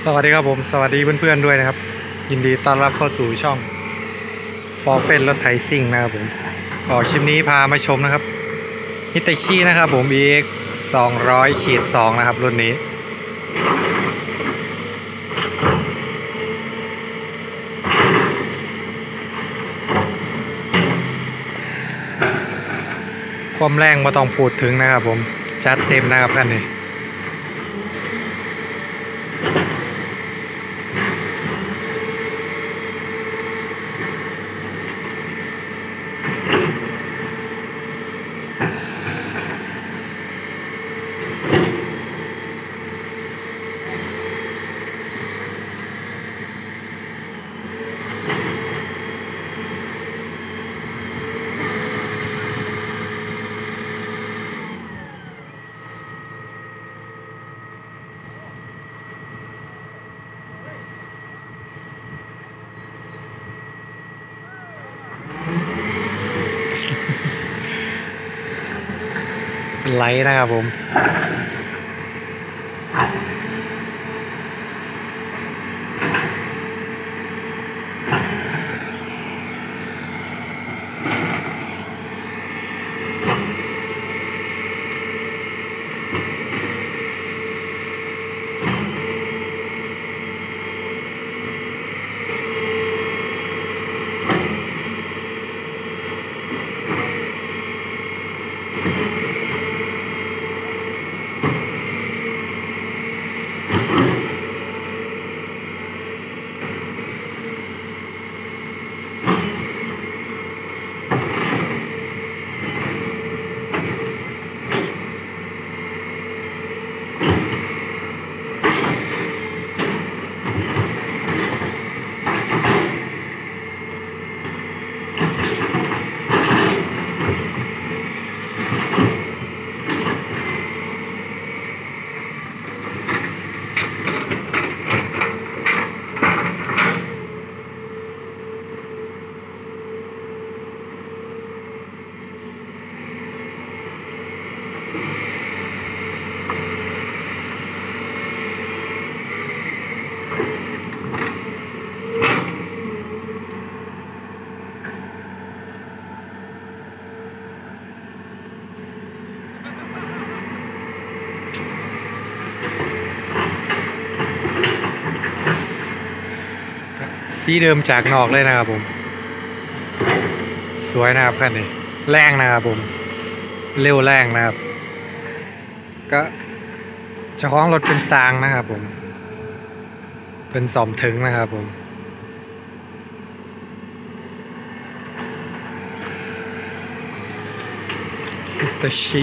สวัสดีครับผมสวัสดีเพื่อนๆด้วยนะครับยินดีต้อนรับเข้าสู่ช่องฟอร์เฟนรถไถซิ่งนะครับผมคลิปนี้พามาชมนะครับฮิตาชินะครับผม EX 200-2นะครับรุ่นนี้ความแรงมาต้องพูดถึงนะครับผมจัดเต็มนะครับคันนี้เป็นไลท์นะครับผมสีเดิมจากนอกเลยนะครับผมสวยนะครับคันนี้แรงนะครับผมเร็วแรงนะครับก็เจ้าของรถเป็นซางนะครับผมเป็นสอมถึงนะครับผมฮิตาชิ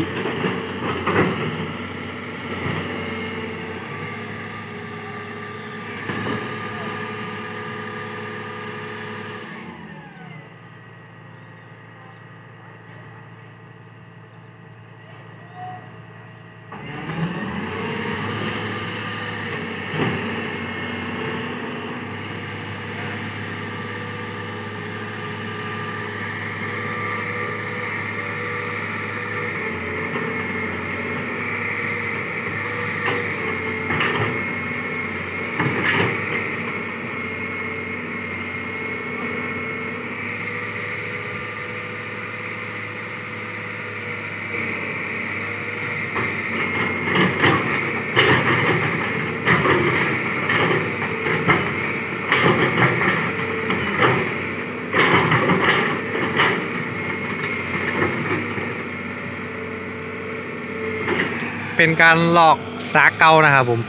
เป็นการลอกสาเก่านะครับผม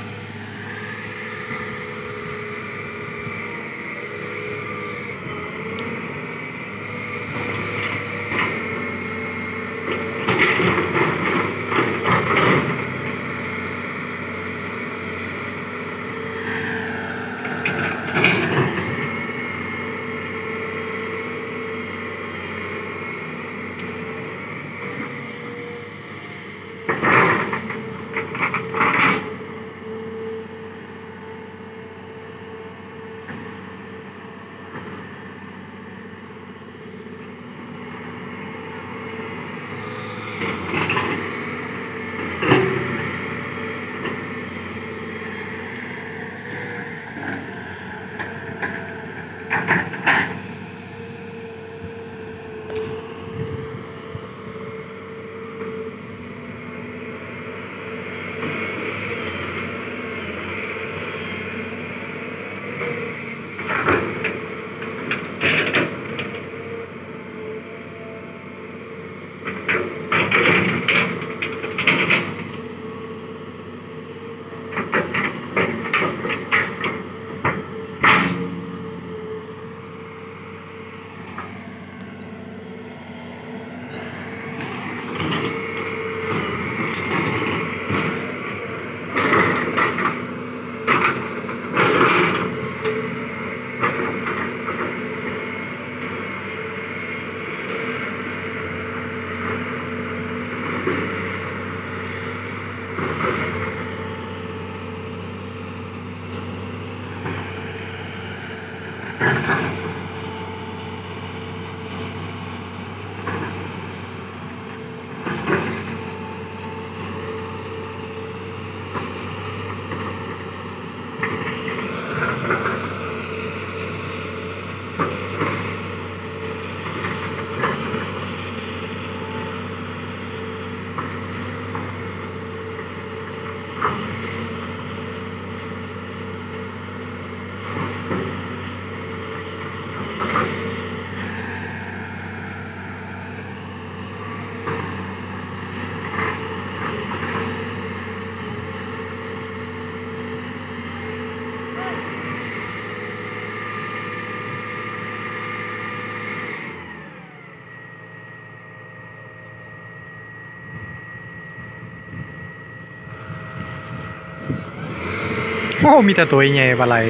อ้มีแต่ตัวใหญ่ปลาไหล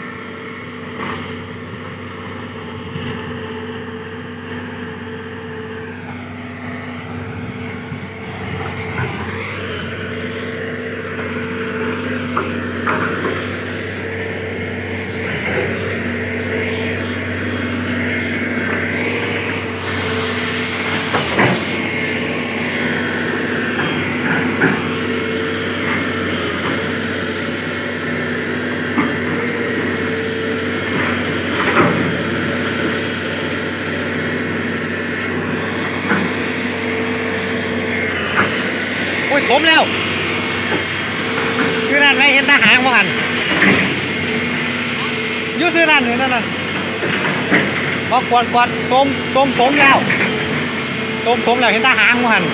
โอ้ยผมแล้วซื้อนั่นไม่เห็นทหารบ่หันยูซื้อนั่นเลยนั่นพอกวดต้มผมแล้วต้มผมแล้วเห็นทหารบ่หัน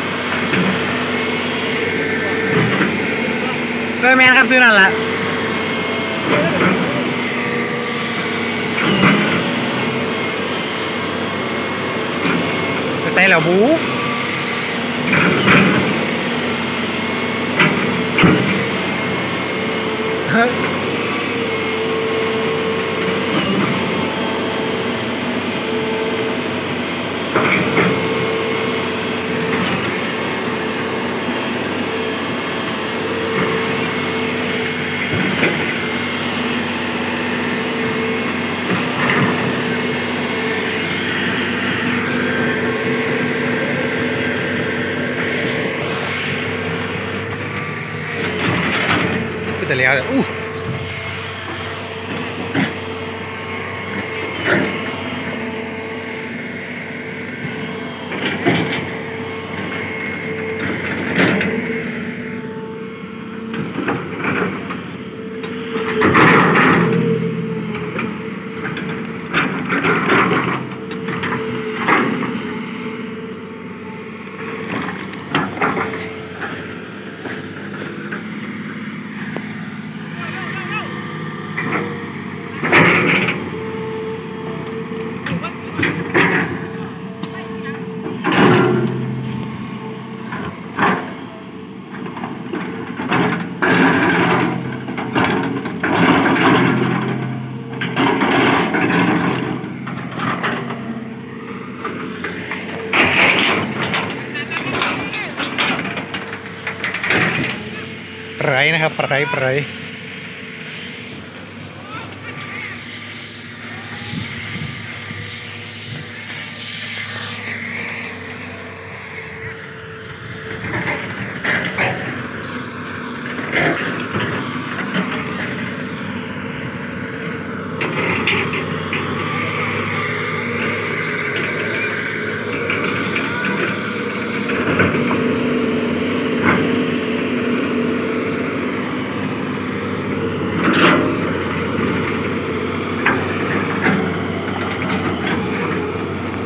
เคยแมนครับซื้อนั่นแหละไปใส่แล้วบูแต่แล้วอู้ปลาไหลนะครับปลาไหล